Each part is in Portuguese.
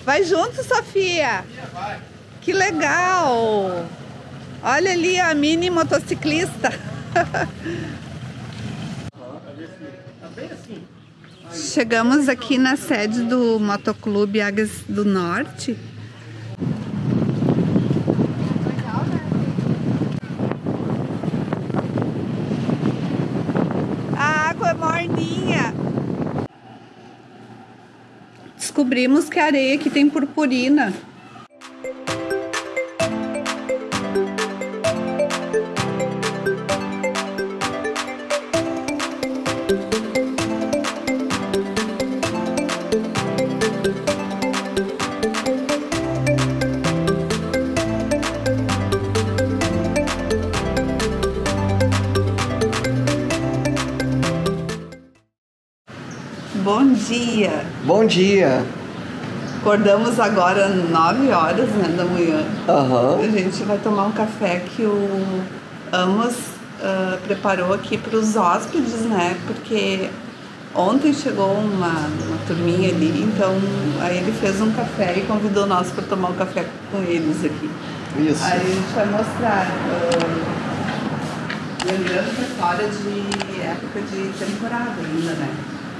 Vai junto, Sofia. Vai. Que legal. Olha ali a mini motociclista. Chegamos aqui na sede do Motoclube Águias do Norte. A água é morninha. Descobrimos que a areia aqui tem purpurina. Bom dia! Bom dia! Acordamos agora 9 horas, né, da manhã. Aham. A gente vai tomar um café que o Amos preparou aqui para os hóspedes, né? Porque ontem chegou uma turminha ali, então aí ele fez um café e convidou nós para tomar um café com eles aqui. Isso. Aí a gente vai mostrar. Lembrando que é fora de época de temporada ainda, né?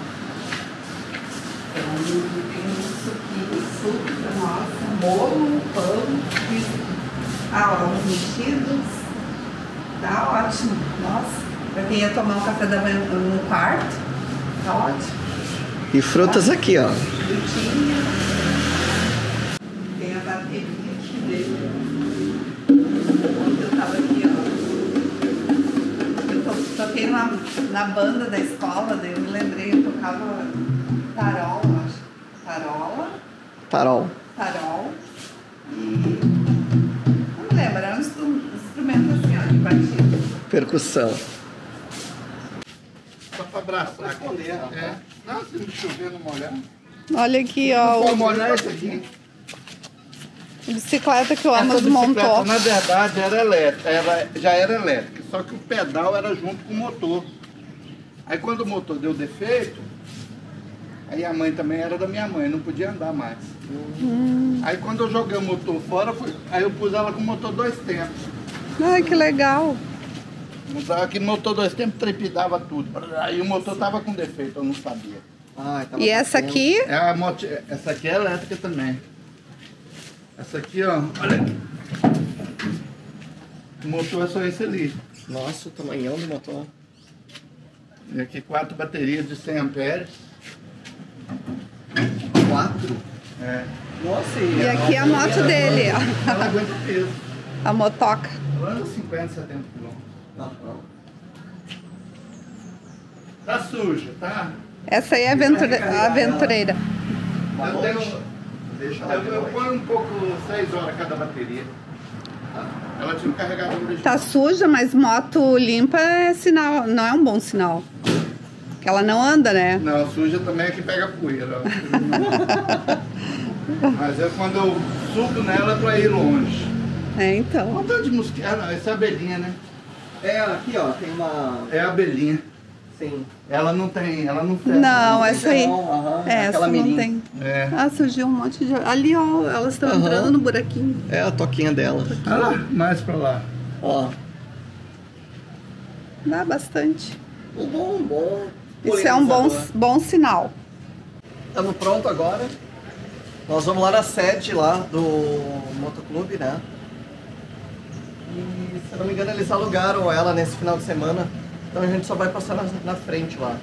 Então, tem isso aqui, suco para nós, bolo, pão, ovos mexidos. Tá ótimo. Nossa, para quem ia tomar um café da manhã no quarto, tá ótimo. E frutas aqui, ó. Frutinha. Tem a bateria aqui dele. Ontem eu tava aqui, ó. Eu toquei na banda da escola, daí eu me lembrei, eu tocava tarol, acho. Tarol. E não me lembro, era um instrumento assim, ó, de batida. Percussão. Só para abraçar aqui. É. Não, se não chover, não molhar. Olha aqui, ó. Pode molhar esse aqui. A bicicleta que o Amos Essa bicicleta, montou. na verdade, era elétrica. Já era elétrica, só que o pedal era junto com o motor. Aí quando o motor deu defeito, aí a mãe também era da minha mãe, não podia andar mais. Aí quando eu joguei o motor fora, aí eu pus ela com o motor 2 tempos. Ai, que legal. Usava aquele motor 2 tempos, trepidava tudo. Aí o motor tava com defeito, eu não sabia. E essa aqui? Essa aqui é elétrica também. Essa aqui, ó, olha aqui. O motor é só esse ali. Nossa, o tamanhão do motor. E aqui 4 baterias de 100 amperes. 4? É. Nossa, E aqui a moto dele, ó. Ela aguenta o peso. A motoca. Ela anda 50, 70 quilômetros. Tá suja, tá? Essa aí é a aventureira. Eu ponho um pouco 6 horas cada bateria. Ela tinha um carregador original. Tá suja, mas moto limpa é sinal, não é um bom sinal. Que ela não anda, né? Não, suja também é que pega poeira. Mas é quando eu subo nela pra ir longe. É, então. Um tanto de mosquito. Ah, não, essa é a abelhinha, né? É, aqui, ó, tem uma... É a abelhinha. Sim. Ela não tem. Não, essa aí. É, Essa não tem. É. Ah, surgiu um monte de... Ali, ó, elas estão entrando no buraquinho. É a toquinha dela. Ah, lá, mais pra lá. Ó. Dá bastante. Bom. Isso é um bom sinal. Estamos prontos agora. Nós vamos lá na sede lá do Motoclube, né? E, se eu não me engano, eles alugaram ela nesse final de semana. Então a gente só vai passar na frente lá.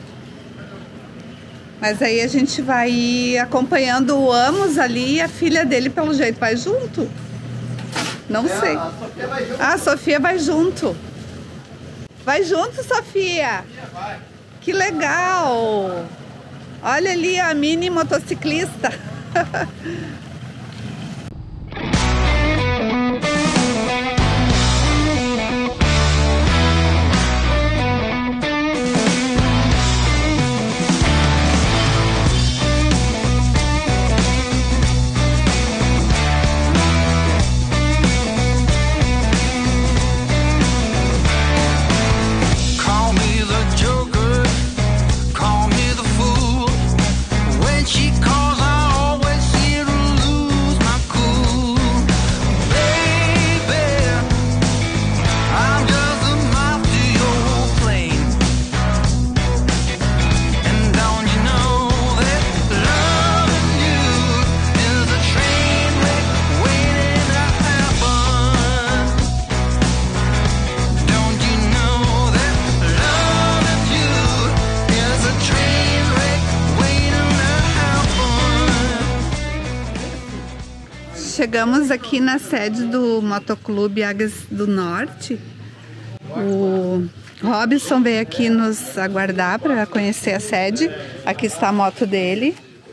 Mas aí a gente vai ir acompanhando o Amos ali e a filha dele, pelo jeito, vai junto? Não sei. A Sofia vai junto. Ah, a Sofia vai junto. Vai junto, Sofia. Que legal. Olha ali a mini motociclista. She calls, I always see her Chegamos aqui na sede do Motoclube Águias do Norte. O Robson veio aqui nos aguardar para conhecer a sede. Aqui está a moto dele.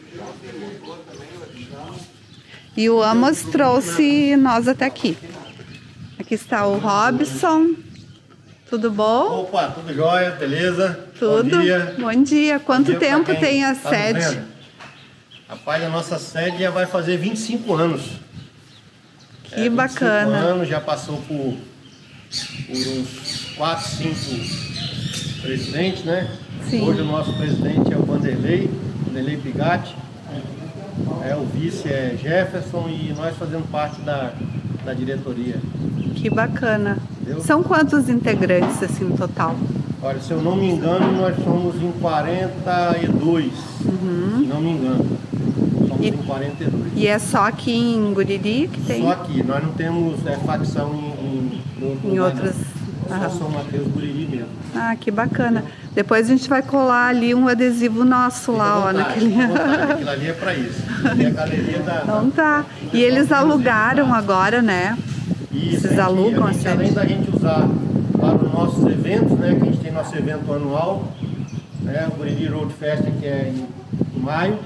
E o Amos trouxe nós até aqui. Aqui está o Robson. Tudo bom? Opa, tudo jóia, beleza? Tudo. Bom dia. Bom dia. Quanto tempo tem a tá sede? Rapaz, a nossa sede já vai fazer 25 anos. Que bacana. 25 anos, já passou por uns 4, 5 presidentes, né? Sim. Hoje o nosso presidente é o Vanderlei Pigatti. O vice é Jefferson e nós fazemos parte da diretoria. Que bacana. Entendeu? São quantos integrantes assim no total? Olha, se eu não me engano, nós somos em 42, se não me engano. Somos em 42. E é só aqui em Guriri que tem? Só aqui, nós não temos facção Em outras. Só São Mateus, Guriri mesmo. Ah, que bacana. Depois a gente vai colar ali um adesivo nosso lá, ó. Naquele... Aquilo ali é pra isso. Ali é a galeria da... Então tá. E eles alugaram agora, né? Isso, Vocês alugam a gente, sede? além da gente usar para os nossos eventos, né? Que a gente tem nosso evento anual, né? O Guriri Road Fest, que é em maio.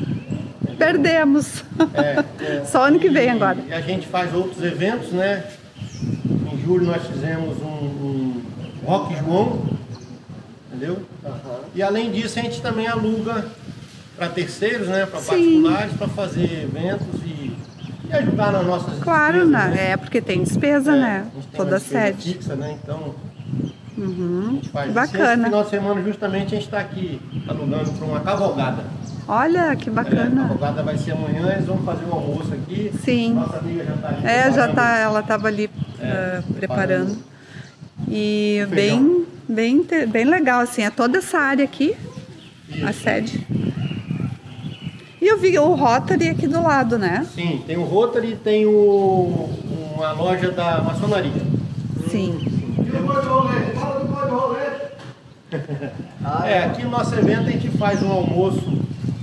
Perdemos. Só ano que vem agora. E a gente faz outros eventos, né? Em julho nós fizemos um Rock João, entendeu? E além disso a gente também aluga para terceiros, né? Para particulares, para fazer eventos e ajudar nas nossas Claro, despesas, né? Porque tem despesa, né? A gente tem Toda uma despesa sede. fixa, né? Então a gente faz Bacana. Esse final de semana justamente a gente está aqui alugando para uma cavalgada. Olha, que A bacana. cavalgada vai ser amanhã, eles vão fazer um almoço aqui. Sim. Nossa amiga já está ali. Já tá, ela estava ali preparando. E bem legal, assim, é toda essa área aqui, a sede. E eu vi o Rotary aqui do lado, né? Sim, tem o Rotary e tem uma loja da maçonaria. Sim. E o boi de rolete? Fala do boi de rolete. Aqui no nosso evento a gente faz um almoço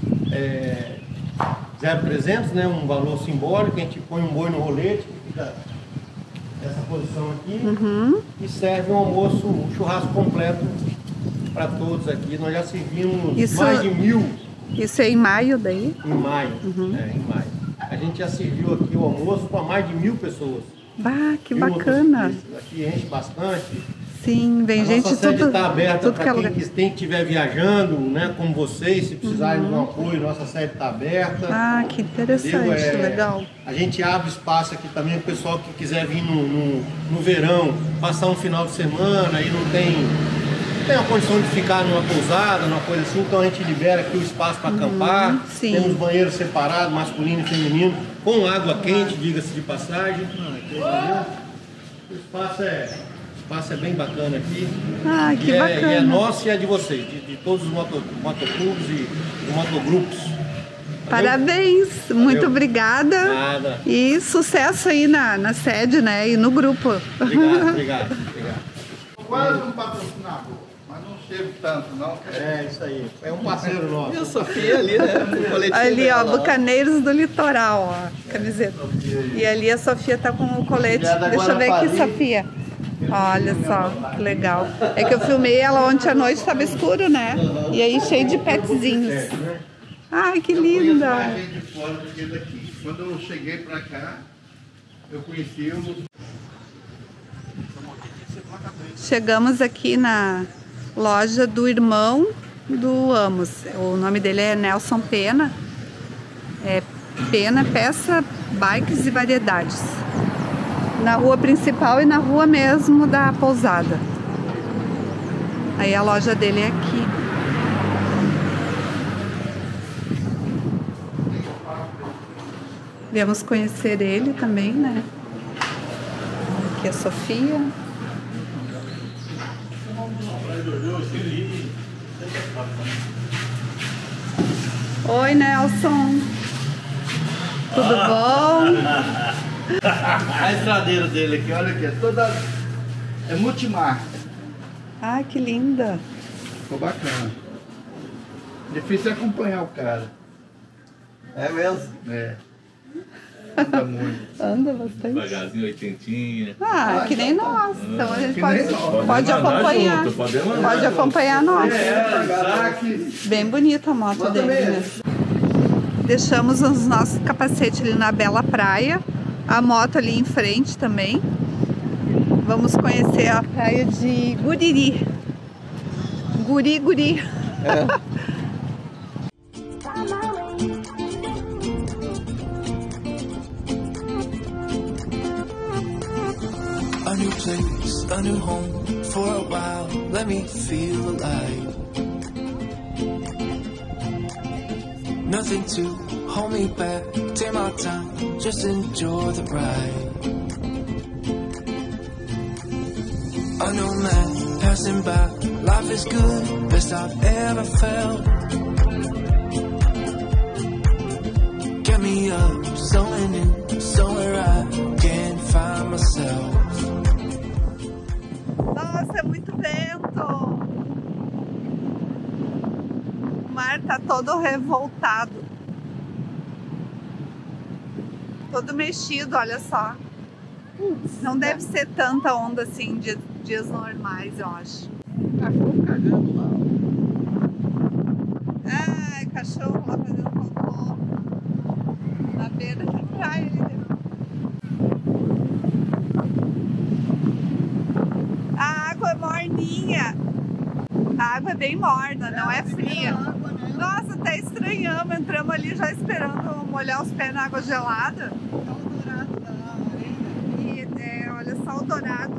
0,300, né? Um valor simbólico, a gente põe um boi no rolete, que fica nessa posição aqui, e serve um almoço, um churrasco completo para todos aqui. Nós já servimos mais de 1000. Isso é em maio daí? Em maio, em maio. A gente já serviu aqui o almoço para mais de 1000 pessoas. Bah, que 1000 bacana. motociclistas. Aqui enche bastante. Sim, vem gente Nossa sede tudo. está aberta Tudo que é para lugar. quem estiver viajando, né, como vocês, se precisarem de um apoio, nossa sede está aberta. Ah, que interessante, Entendeu? legal. A gente abre espaço aqui também para o pessoal que quiser vir no verão, passar um final de semana e não tem a condição de ficar numa pousada, numa coisa assim, então a gente libera aqui o espaço para acampar. Sim. Temos banheiros separados, masculino e feminino, com água quente, diga-se de passagem. O espaço é bem bacana aqui. Ah, que E bacana. é nosso e é de vocês, de todos os motoclubes e motogrupos. Parabéns, muito obrigada. Nada. E sucesso aí na sede, né? E no grupo. Obrigado. Quase um patrocinador, mas não chego tanto, não. Isso aí. É um parceiro nosso. E a Sofia ali, né? O coletinho Ali, ó, dela, Bucaneiros do Litoral, ó, camiseta. E ali a Sofia tá com o colete. Deixa eu ver aqui, Sofia. Olha só, que legal. É que eu filmei ela ontem à noite, estava escuro, né? E aí cheio de petzinhos. Ai, que Eu conheço linda. mais gente de fora do que daqui. Quando eu cheguei pra cá, eu conheci o... Chegamos aqui na loja do irmão do Amos. O nome dele é Nelson Pena. É Pena Peça, Bikes e Variedades. Na rua principal e na rua mesmo da pousada. Aí a loja dele é aqui. Viemos conhecer ele também, né? Aqui é a Sofia. Oi, Nelson. Tudo bom? A estradeira dele aqui, olha aqui, é toda... É multimarca. Ai, que linda. Ficou bacana. Difícil acompanhar o cara. É mesmo? É. Anda muito. Anda bastante. Devagarzinho, 80. Ah, que nem nós. Então a gente que pode, nem nós. pode acompanhar. Junto, podemos andar Pode junto. acompanhar nós. Kawasaki. Bem bonita a moto dele, né? Deixamos os nossos capacetes ali na bela praia. A moto ali em frente também. Vamos conhecer a praia de Guriri. Guri. A new place, a new home, for a while, let me feel alive. Nothing to hold me back, take my time, just enjoy the ride. A new man passing by, life is good, best I've ever felt. Get me up, somewhere new, somewhere I can't find myself. Nossa, é muito vento! O mar tá todo revoltado. Todo mexido, olha só. Não deve ser tanta onda assim de dias normais, eu acho. Cachorro cagando lá. Ai, cachorro lá fazendo cocô. Na beira da praia ali. A água é morninha. A água é bem morna, não é fria. Nossa, até estranhamos. Entramos ali já esperando molhar os pés na água gelada. E olha só o dourado.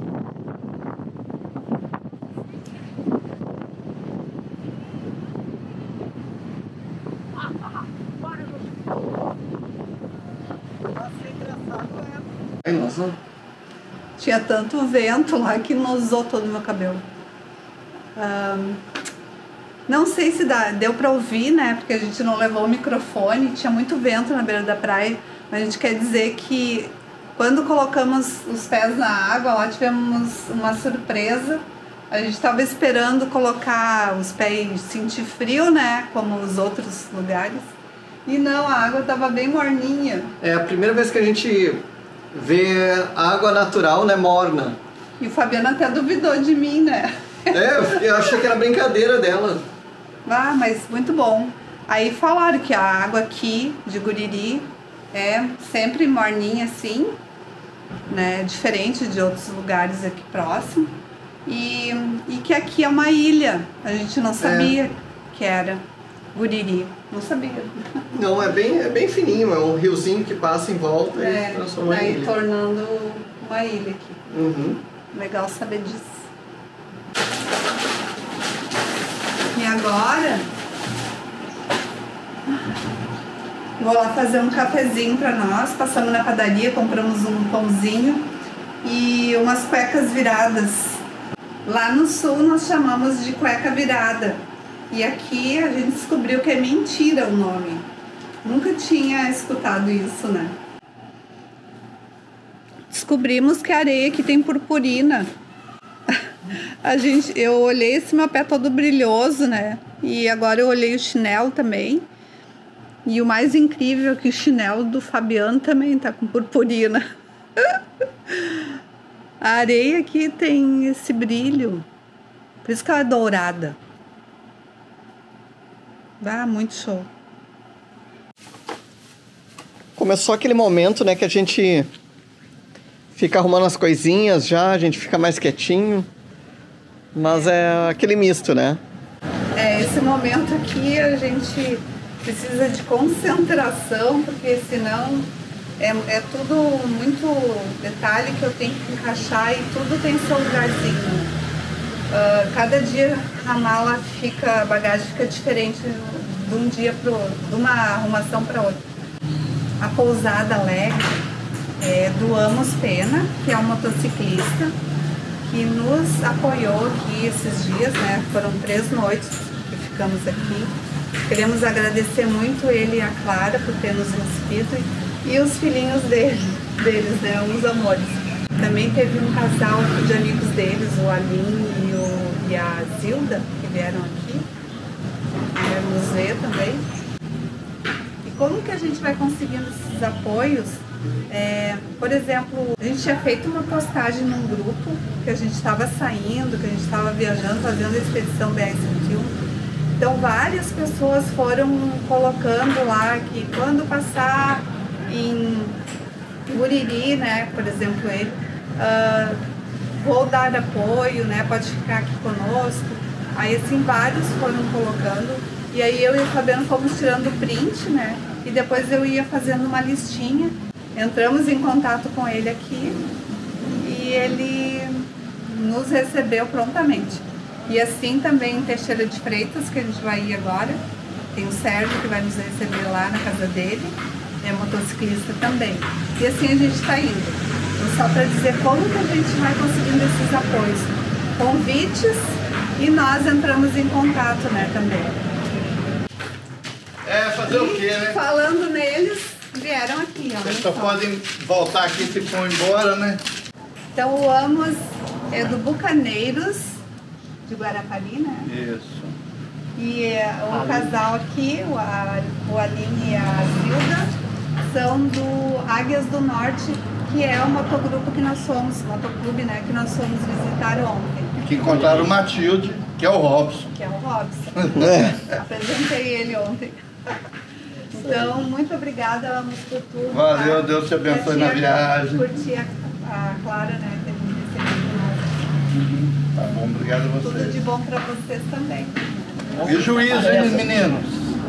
Ai, nossa. Tinha tanto vento lá que nosou todo o meu cabelo. Não sei se deu pra ouvir, né? Porque a gente não levou o microfone. Tinha muito vento na beira da praia. Mas a gente quer dizer que quando colocamos os pés na água, lá tivemos uma surpresa. A gente estava esperando colocar os pés e sentir frio, né? Como os outros lugares. E não, a água estava bem morninha. É a primeira vez que a gente vê água natural, né, morna. E o Fabiano até duvidou de mim, né? Eu achei que era brincadeira dela. Ah, mas muito bom. Aí falaram que a água aqui de Guriri é sempre morninha assim, né? Diferente de outros lugares aqui próximo. E que aqui é uma ilha. A gente não sabia que era Guriri. Não sabia. Não, é bem fininho, é um riozinho que passa em volta e se transforma em aí ilha. tornando uma ilha aqui. Uhum. Legal saber disso. E agora vou lá fazer um cafezinho pra nós. Passamos na padaria, compramos um pãozinho e umas cuecas viradas. Lá no sul nós chamamos de cueca virada. E aqui a gente descobriu que é mentira o nome. Nunca tinha escutado isso, né? Descobrimos que a areia aqui tem purpurina. Eu olhei esse meu pé todo brilhoso, né? E agora eu olhei o chinelo também. E o mais incrível é que o chinelo do Fabiano também tá com purpurina. A areia aqui tem esse brilho. Por isso que ela é dourada. Ah, muito show. Começou aquele momento, né, que a gente fica arrumando as coisinhas já, a gente fica mais quietinho. Mas é aquele misto, né? Esse momento aqui a gente precisa de concentração, porque senão é tudo muito detalhe que eu tenho que encaixar e tudo tem seu lugarzinho. Cada dia a bagagem fica diferente de um dia para o outro, de uma arrumação para outra. A pousada alegre doamos Pena, que é um motociclista que nos apoiou aqui esses dias, né? Foram 3 noites que ficamos aqui. Queremos agradecer muito ele e a Clara por ter nos recebido e os filhinhos deles, né? Uns amores. Também teve um casal de amigos deles, o Aline e a Zilda, que vieram aqui nos ver também. E como que a gente vai conseguindo esses apoios Por exemplo, a gente tinha feito uma postagem num grupo que a gente estava saindo, que a gente estava viajando, fazendo a expedição BR-101. Então várias pessoas foram colocando lá que quando passar em Uriri, né, por exemplo, ele, vou dar apoio, né, pode ficar aqui conosco. Aí assim, vários foram colocando, e aí eu e o Fabiano fomos tirando print, né, e depois eu ia fazendo uma listinha. Entramos em contato com ele aqui e ele nos recebeu prontamente. E assim também em Teixeira de Freitas, que a gente vai ir agora, tem o Sérgio que vai nos receber lá na casa dele, é motociclista também. E assim a gente está indo. Então, só para dizer como que a gente vai conseguindo esses apoios. Convites e nós entramos em contato, né, também. Fazer o quê, né? Falando neles, vieram aqui, ó. Vocês só podem voltar aqui se for embora, né? Então o Amos é do Bucaneiros de Guarapari, né? Isso. E o casal aqui, o Aline e a Zilda, são do Águias do Norte, que é o motogrupo que nós fomos, motoclube, né? Que nós fomos visitar ontem. Que encontraram o Matilde, que é o Robson. Que é o Robson. Apresentei ele ontem. Então, muito obrigada, Amos, por tudo. Valeu, tá? Deus te abençoe na viagem. Curti a Clara, né, ter me recebido nós. Tá bom, obrigado a Tudo vocês. de bom pra vocês também. E o juízo, hein, meninos?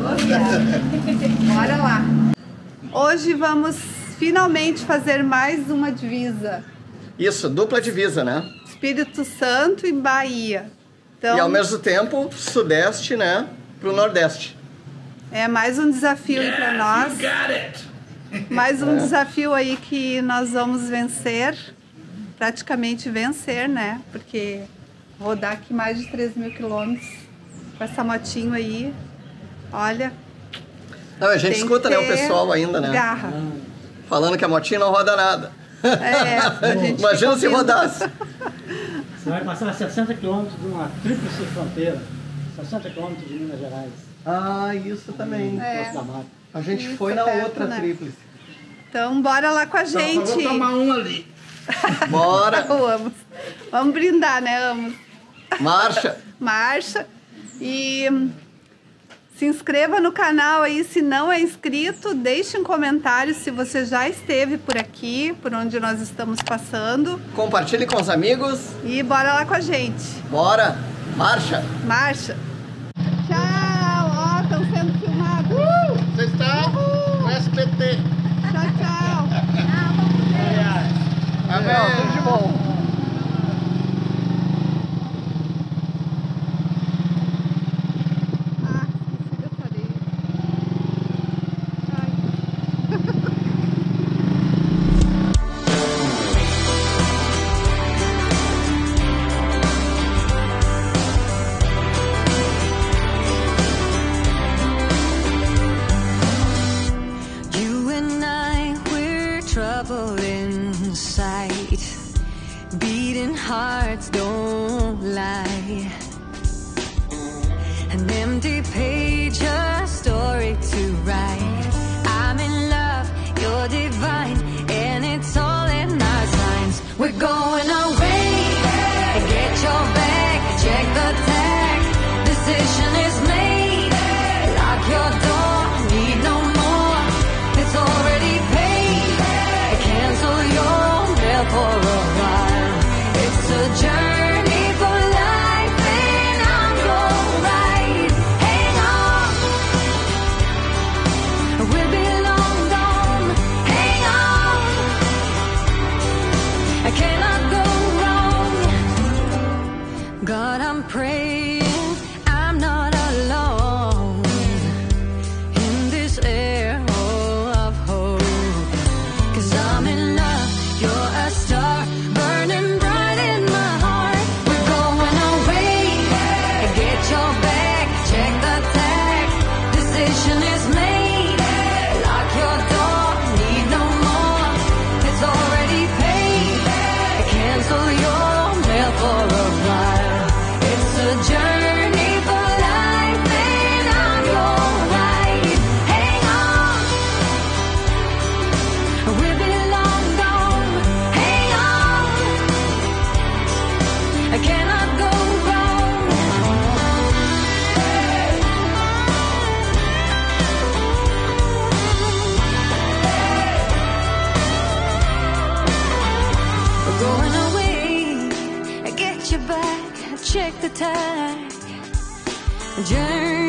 Bora lá. Hoje vamos finalmente fazer mais uma divisa. Isso, dupla divisa, né? Espírito Santo e Bahia. Então, E ao mesmo tempo, sudeste, né? Pro nordeste. é mais um desafio aí para nós. Mais um desafio aí que nós vamos vencer. Praticamente vencer, né? Porque rodar aqui mais de 3.000 quilômetros com essa motinho aí. Olha. Não, a gente tem escuta, que né, o ter pessoal ainda, né? Garra. Falando que a motinha não roda nada. A gente Imagina fica se ouvindo. rodasse. Você vai passar 60 quilômetros de uma tríplice fronteira. 60 quilômetros de Minas Gerais. Ah, isso também. Poço da Mata. A gente Isso, foi na perto, outra né? tríplice. Então, bora lá com a Só gente. vou tomar um ali. Bora, Vamos. Vamos brindar, né, Amos? marcha. Marcha. E se inscreva no canal aí, se não é inscrito, deixe um comentário se você já esteve por aqui, por onde nós estamos passando. Compartilhe com os amigos. E bora lá com a gente. Bora, marcha. Marcha. Tchau. Ó, estão sendo filmados. Você está no SBT. Tchau, tchau. Amém. Tudo de bom. Ah, esqueci dessa areia. Ai. You and I, we're trouble in sight. Beating hearts don't lie. An empty page, a story to write. I'm in love, you're divine, and it's all in our signs. We're going away. Get your bag, check the tag. Decision is made. Lock your door, need no more. It's already paid. Cancel your mail for a while. It's a journey for life, and I'm your ride. Hang on, we'll be long gone. Hang on, I cannot go wrong. God, I'm praying I'm not alone in this air of hope. 'Cause I'm in love, you're a star burning bright in my heart. We're going away. Get your bag, check the tag. Decision is made. Lock your door, need no more. It's already paid. Cancel your mail for a while. It's a journey for life, and I'm your ride. Hang on, we'll be check the tag. Journey